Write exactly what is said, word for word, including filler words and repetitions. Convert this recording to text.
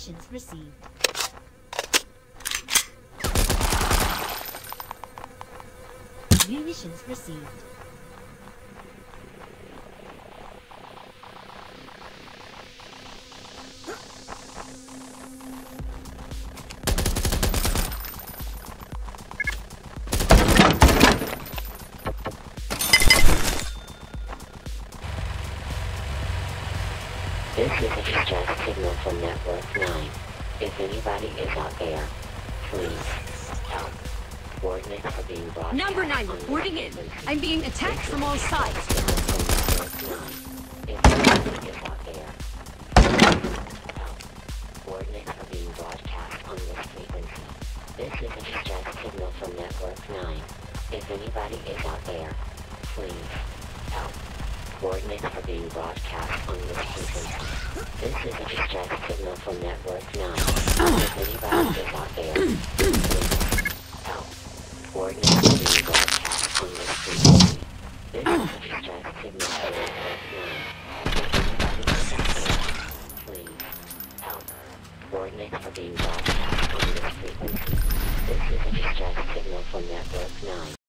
Munitions received. Munitions received. This is a distress signal from Network nine. If anybody is out there, please help. Coordinates are being brought. Number nine reporting in. I'm being attacked from all sides. If anybody is out there, help. Coordinates are being broadcast on this frequency. This is a distress signal from Network nine. If anybody is out there, please help. Coordinates are being broadcast on this frequency. This is a distress signal from Network nine. If anybody is out there, please help. Coordinates are being broadcast on this frequency. This is a distress signal from Network nine. If anybody is out there, please help. Coordinates are being broadcast on this frequency. This is a distress signal from Network nine.